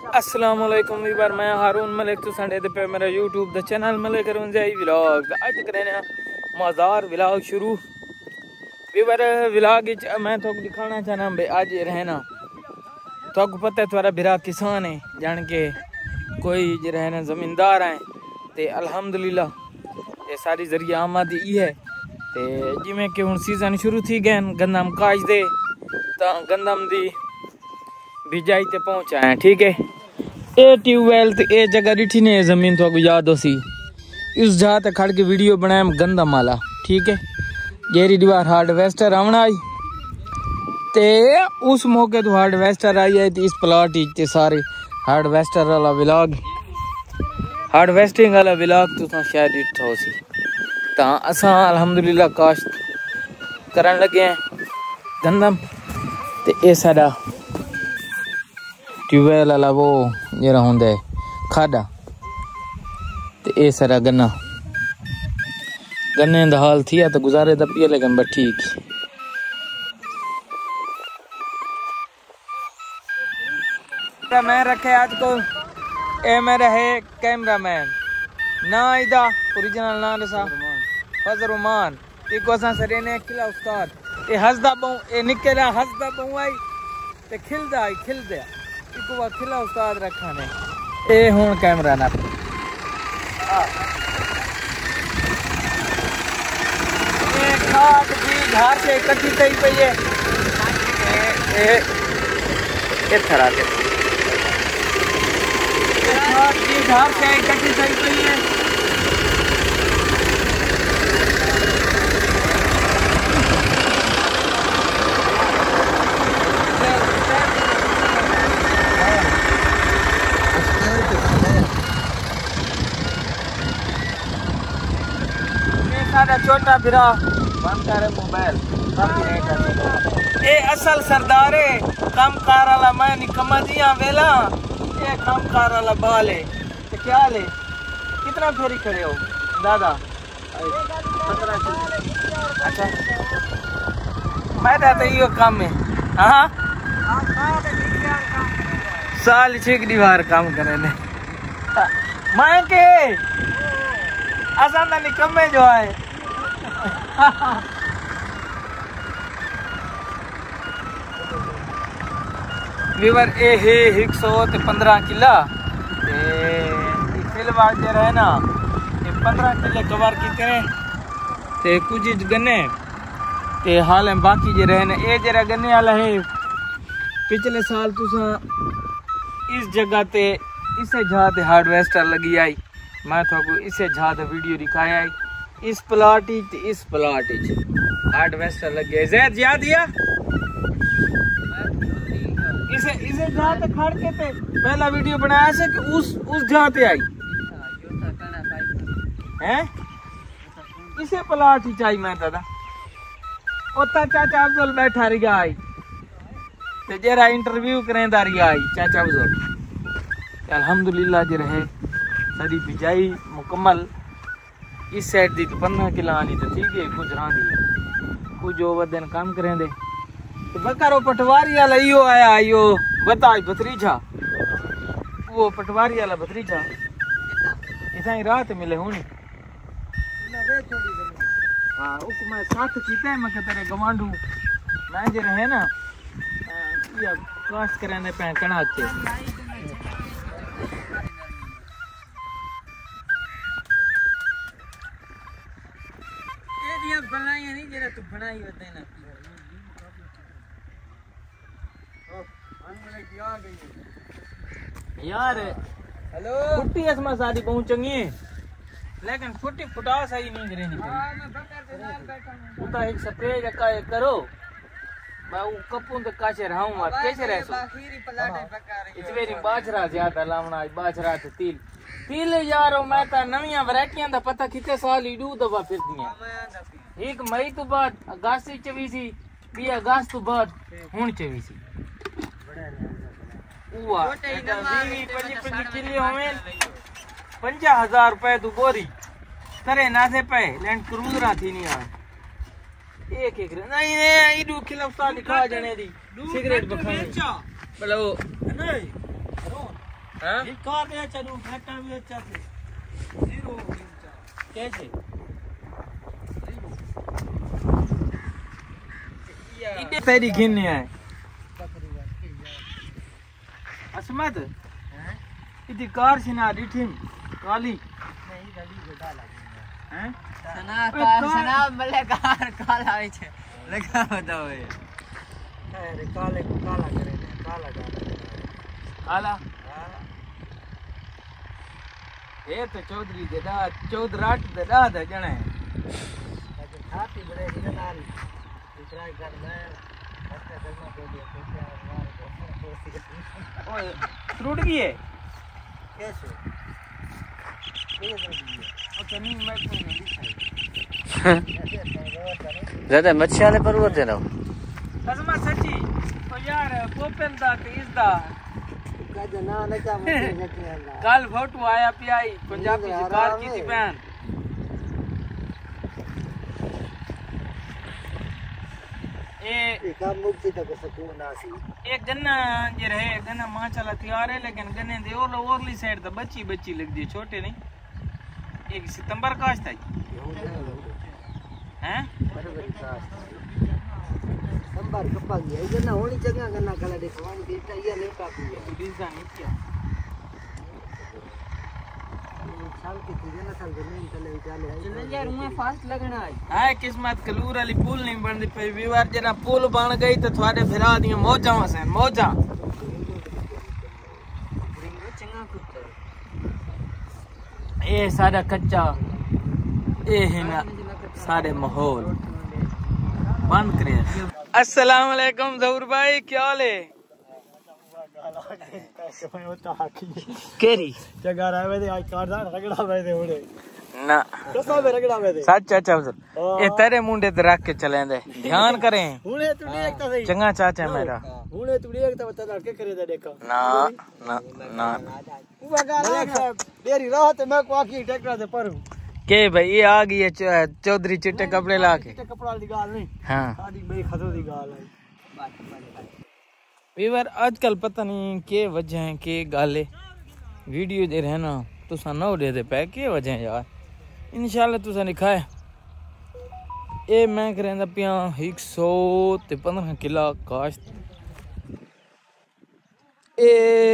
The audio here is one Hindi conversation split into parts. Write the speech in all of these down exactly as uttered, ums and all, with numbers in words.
अस्सलाम वालेकुम वीवर, मैं हारून मलिक तो संडे पे मेरा YouTube the channel Malik Ranjai vlog आज करें मज़ार व्लॉग शुरू। वीवर व्लॉग मैं तो दिखाना चाहना भाई आज रहना तो पता है थोड़ा बिरा किसान है जान के कोई रहना ज़मींदार है ते अल्हम्दुलिल्लाह ये सारी जरिया आमदनी है ते जिमें कि हुण सीजन शुरू थी गए गंदम काज दे तो गंदम दी बिजाई ते पहुंचा है। ठीक है, ए ट्यूबवेल तो ये जगह डिठी ने जमीन तो आपको याद हो सी इस जगह तक खड़ के वीडियो बनाया गंदम वाला। ठीक है, गेरी दीवार हार्डवेस्टर आना आई ते उस मौके तो हार्डवेस्टर आई है इस प्लाट ते सारे हार्डवेस्टर वाला व्लॉग हार्डवेस्टिंग वाला व्लॉग तो शायद डिठो सी ता असा अल्हम्दुलिल्लाह काश्त करन लगे हैं गंदम ते ए साडा ट्यूबवेल वाला वो जरा होंगे खाड़ा तो ये सारा गन्ना गन्ने का हाल थी तो गुजारे तो पिए लेकिन बट ठीक मैं रखे आज को ए मेरा है कैमरा मैन ना इदा ओरिजिनल ना दसा फजर उमान एक असा सरे ने खिला उस्ताद ये हसदा बहु ये निकला हसदा बहु आई ते खिलदा आई खिलदा इको खिला उस्ताद रखा ने ए हुन कैमरा ना ए खाद जी घर से इकट्ठी कई पई है ए ए थरा के खाद जी घर से इकट्ठी कई पई है छोटा बिरा बंद करे मोबाइल ए असल सरदार है काम कार वाला मैं निकम्मा दिया वेला ये काम कार वाला बाल है तो क्या ले कितना फेरी खड़े हो दादा अच्छा मैं तो यो काम में हाँ साल छह दीवार काम करे ने मैं के आसान निकम्मे जो है वीवर ए है एक सौ ते पंद्रह किला फिलहाल जो रहे ना ये पंद्रह किले कवर किते ते कुछ गन्ने ते हाल में बाकी जो रहे ना ये जरा गन्ने वाला है पिछले साल तुसा इस जगह ते इसे जहाँ ते हार्डवेस्टर लगी आई मैं थोको इसे जहाँ ते वीडियो दिखाया आई इस प्लाट इस प्लाट हार्डवेस्टर लग गया जैद याद दिया इसे इसे जहाँ तक खड़ के थे पहला वीडियो बनाया से कि उस उस जहाँ ते आई हैं इसे प्लाट ही चाहिए मैं दादा ओता चाचा अफजल बैठा रिया आई ते जरा इंटरव्यू करें दारी आई चाचा अफजल अल्हम्दुलिल्लाह जे रहे सारी बिजाई मुकम्मल इस साइड दी पंद्रह किला आनी तो ठीक है कुछ रांदी कुछ ओवर दिन काम करें दे तो बकारो पटवारी वाला यो आया यो बता भतरीजा वो पटवारी वाला भतरीजा इतना ही रात मिले होनी हाँ उस मैं साथ कीता है मैं तेरे गवांडू मैं जे रहे ना या कास्ट करें दे पे कणा के बनाई नहीं जरा तू बनाई होते ना यार हेलो फुट्टी असमा सादी बहुत चंगी है लेकिन फुट्टी फुटा सही नहीं गिरे नहीं उता एक स्प्रे जका करो मैं वो कपूं तो काचे रहूं मत कैसे रह सो इतवेरी बाजरा ज्यादा लावना बाजरा ते तिल तिल यारो मैं ता नवीं वैरायटियां दा पता किते साल ही दू दफा फिरदियां एक मई तो बाद अगस्त चवीसी बी अगस्त तो बाद हुन चवीसी हुआ बीवी पंजी पंजी किलो होवें पंजा हजार रुपए तू बोरी करे ना से पे लैंड क्रूजरा थी नहीं यार एक एक नहीं नहीं इडू खिलाफ सा दिखा जने दी सिगरेट बखाई बोलो नहीं हां ये कार दे चलू ट्रैक्टर भी अच्छा से जीरो कैसे इधर तेरी गिनने है असमत हैं इधर कार सिना रिठिम काली नहीं गाड़ी गोदा लागे हैं सना कार सना मले कार काला आवे छे लगा बताओ ये अरे काले को काला करे काला काला काला ये तो चौधरी दे दा चौधराट दे दा दा जणे हाथी बड़े हिरनाल ट्राई कर मैं अच्छा करना के लिए कैसे ओए टूट गई है कैसे ये जल्दी है अच्छा नहीं मैं नहीं दिखाई ज्यादा मच्छी वाले पर वो दे रहा हूं कसम सच्ची तो यार पोपन दा ते इस दा का ना ना क्या मच्छी कल फोटो आया पियाई पंजाबी शिकार की थी बहन ए काम मुक्ति तक सुकून नासी एक गन्ना जे रहे गन्ना माशाल्लाह तैयार है लेकिन गन्ने दे और ओरली साइड तो बच्ची बच्ची लगदी है छोटे नहीं एक सितंबर काश्त है हैं बराबर काश्त संभार कपा गया ये ना होनी जगह गन्ना कला देखवानी बेटा ये नहीं काफी है डिजाइन नहीं किया साल के तीन साल जमीन चले चले चले यार मैं फास्ट लगना है हाय किस्मत कलूर वाली पुल नहीं बनदी पे विवार जना पुल बन गई तो थारे फिरा दी मौजा से मौजा चंगा कुत्ता ए सारा कच्चा ए है ना सारे माहौल बंद करे अस्सलाम वालेकुम जहूर भाई क्या हाल है केरी जगह रहा है आज कारदार रगड़ा में दे उड़े ना कसम में रगड़ा में दे सच चाचा ये तेरे मुंडे ते रख के चले दे ध्यान करें हुने तू देखता सही चंगा चाचा मेरा हुने तू देखता बता के करे दे देखो ना ना ना वो गाला तेरी रात मैं को आखी ट्रैक्टर से पर के भाई ये आ गई है चौधरी चिट्टे कपड़े ला के चिट्टे कपड़ा दी गाल नहीं हां साडी बड़ी खतरो दी गाल है वीवर आजकल पता नहीं के वजह है के गाले वीडियो दे रहे ना तुसा ना दे दे पे के वजह है यार इंशाल्लाह तुसा दिखाए ए मैं करेंदा पिया एक सौ ते पंद्रह किला काश्त ए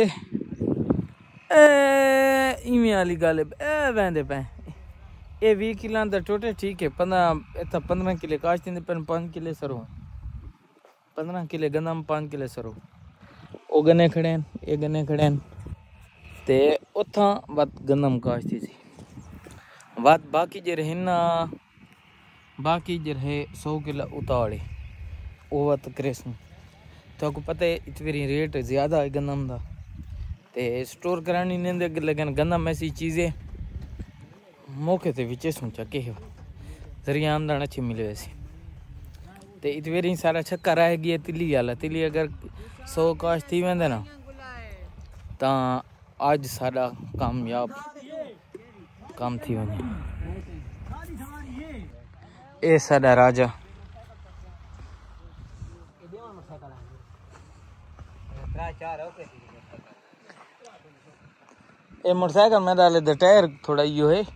ए इमे वाली गल ए वेंदे पे ए बीस किला दा टोटे ठीक है पंद्रह इतना पंद्रह किले काश्त दी पर पाँच किले सरो पंद्रह किले गंदम पाँच किले सरो ओ गन्ने खड़े हैं ये गन्ने खड़े हैं ते उथा बात गंदम काश्ती थी बात बाकी जे रहे ना बाकी जे रहे सौ किलो उताड़े वो बात करेसू तो आपको पता है इतनी रेट ज़्यादा है गंदम दा ते स्टोर करानी नहीं दे लेकिन गंदम ऐसी चीज़ें मौके ते विचे सोचा के जरिया आमदन अच्छी मिले वैसे ते इतवेरी सारा छक्का रह गया तिली वाला तिली अगर सौ काश थी वेंदे ना ता आज सारा कामयाब काम थी वने ए सारा राजा ए मोटरसाइकिल में डाले दे टायर थोड़ा यो है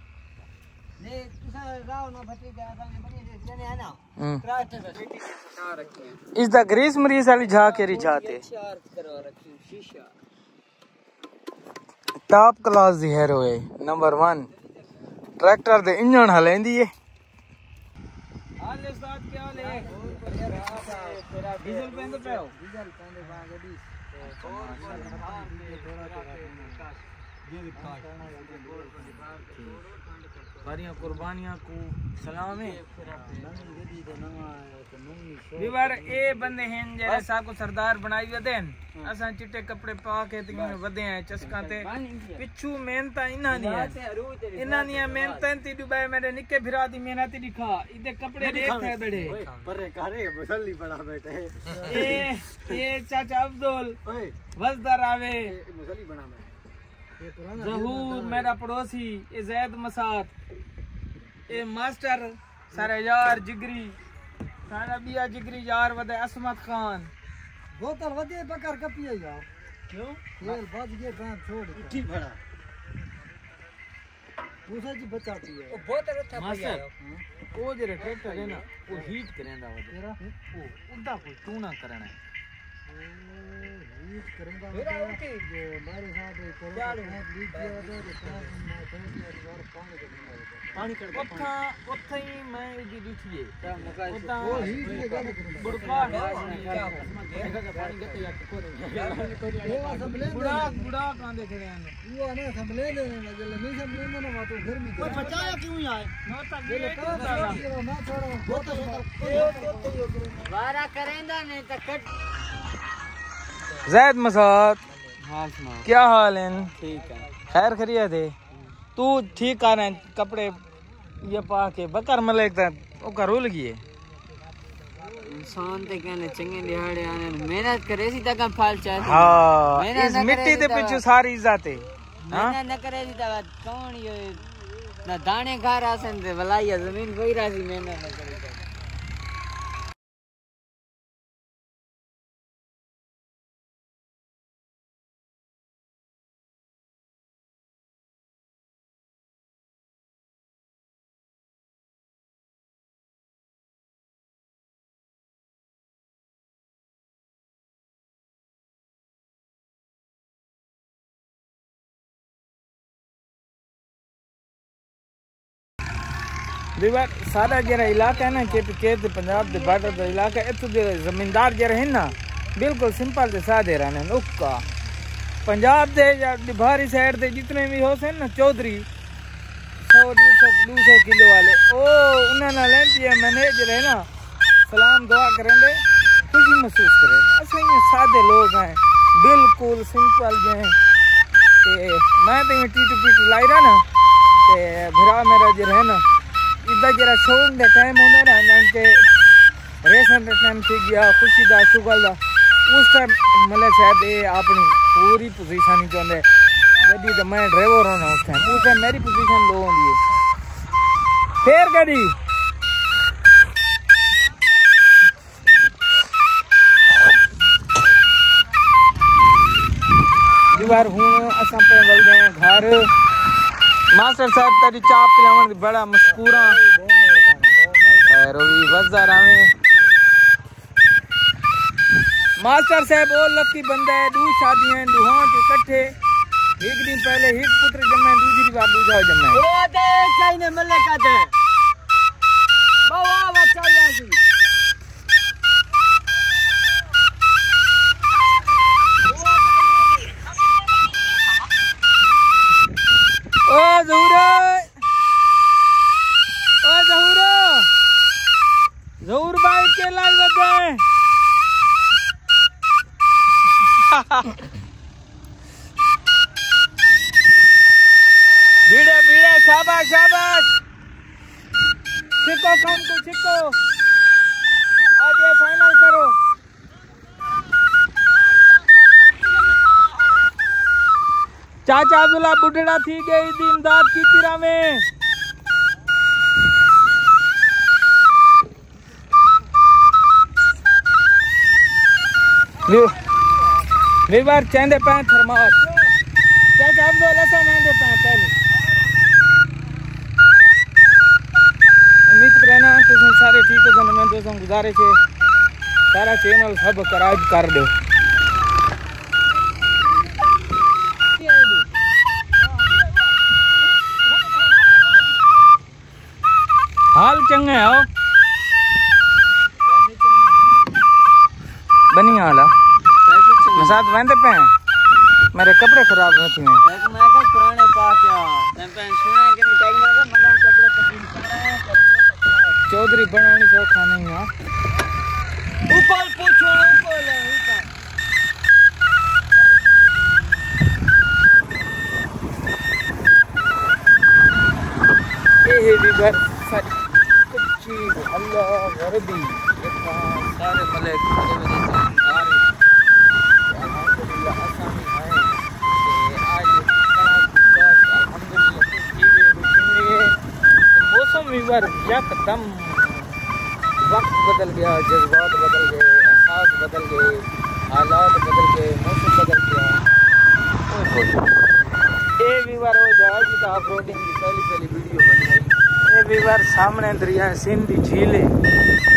इस दा ग्रीस मरीज वाली झाक केरी जाते टॉप क्लास दी हेरो है नंबर वन ट्रैक्टर दे इंजन हलेंदी है हाले साथ क्या हाल है डीजल पेंदे पे हो डीजल पेंदे बागडी बारियां कुर्बानियां को सलाम है विवार ए बंदे हैं जरा सा को सरदार बनाई वदेन असा चिट्टे कपड़े पा के ती वदे हैं चस्का ते पिछू मेहनत इना दी इना दी मेहनत ती दुबई मेरे निके फिरा दी मेहनत दिखा इदे कपड़े देख थे बड़े पर करे मुसल्ली बड़ा बैठे ए ये चाचा अब्दुल वजदार आवे मुसल्ली बना मैं जहूर मेरा पड़ोसी ए जैद मसाद ए मास्टर सारे यार जिगरी सारा बिया जिगरी यार वदे असमत खान बोतल वदे बकर कपिए यार क्यों तेल बच गया काम छोड़ उठी बड़ा दूसरा जी बचाती है वो बहुत अच्छा भैया वो जरे ट्रैक्टर है ना वो हीट करेंदा वो तेरा वो उदा कोई टूना करना है हीट करेंदा मेरा उठी जो हमारे साथ करो हाथ लीक किया तो पानी में थोड़ी और पानी कर पानी कर ओथा ओथा ही मैं जी दिखिए वो हीट के गल बुड़का देखा का पानी गते या को बुड़ा बुड़ा कांदे खड़े हैं वो ना संभले लेने जल नहीं संभले ना तो घर में कोई बचाया क्यों आए ना तक ये तो ना छोड़ो वो वारा करेंदा नहीं तो कट ज़ैद मसाद हाल सुना क्या हाल है ठीक है खैर खरियत है तू ठीक आ रहे कपड़े ये पा के बकर मलेक तो का रुल गई इंसान ते कहने चंगे दिहाड़े आने मेहनत करे सी तक फल चाहे हां इस मिट्टी दे पीछे सारी इज्जत है मेहनत न करे सी तक कौन ये ना दाने खा रासन ते भलाई जमीन कोई रासी मेहनत न करे दीवार सारा जरा इलाका है ना के के पंजाब दे बॉर्डर दा इलाका इत्थों दे जमींदार जरा है ना बिल्कुल सिंपल ते सादे रहने उक्का पंजाब दे या बाहरी साइड दे जितने भी हो से ना चौधरी सौ दो सौ दो सौ किलो वाले ओ उन्हें ना लेंदी है मैनेजर है ना सलाम दुआ करेंगे खुशी महसूस करेंगे ऐसे ही सादे लोग हैं बिल्कुल सिंपल जे ते मैं तो टीटू पीटू लाई रहा ना ते भरा मेरा जो है ना इधर जरा शौक दे टाइम होंदा ना जानके रेसन दे टाइम थी गया खुशी दा शुगल दा उस टाइम मतलब शायद ये अपनी पूरी पोजीशन ही चाहते गड्डी तो मैं ड्राइवर होना उस टाइम उस टाइम मेरी पोजीशन लो होंदी है फिर गड्डी दीवार हूं असां पे वलदे हैं घर मास्टर साहब तेरी चाह पिलावन बड़ा मशकूरा खैर भी वज़ा रावे मास्टर साहब वो लकी बंदा है दू शादियां दुहां के इकट्ठे एक दिन पहले एक पुत्र जम्मे दूसरी बार दूजा जम्मे ओ दे चाइने मल्ले का दे बावा बचाया जी ओ ज़हूरा ओ ज़हूरा ज़हूर भाई के लाई बदे भीड़े भीड़े शाबाश शाबाश छिको काम को छिको आज ये फाइनल करो चाचा अब्दुल्ला बुढ़ड़ा थी गई दी इमदाद की तिरा में बार चंदे पे थरमास चाचा अब्दुल्ला सा मेंदे पे पहले उम्मीद करना तुम सारे ठीक हो जन मैं दोस्तों गुजारिश है सारा चैनल सब्सक्राइब कर दो हाल चंगे हो बनी हाला साथ वंदे पे मेरे कपड़े खराब रहते हैं टैग मैं का पुराने पा क्या मैं पे सुना कि टैग मैं का मगर कपड़े पसंद करना चौधरी बनानी सो खाने में ऊपर पूछो ऊपर ले ऊपर ये भी घर सारी कच्ची अल्लाह गरबी देखा सारे मलेक बड़े बड़े सारे अल्हम्दुलिल्लाह आसानी है कि आज अल्हम्दुलिल्लाह ठीक है मौसम भी बार यकदम वक्त बदल गया जज्बात बदल गए एहसास बदल गए हालात बदल गए मौसम बदल गया ये वीवर हो जाए कि तो ऑफ रोडिंग की पहली पहली वीडियो बन जाएगी। ये वीवर सामने दरिया सिंध की झील है।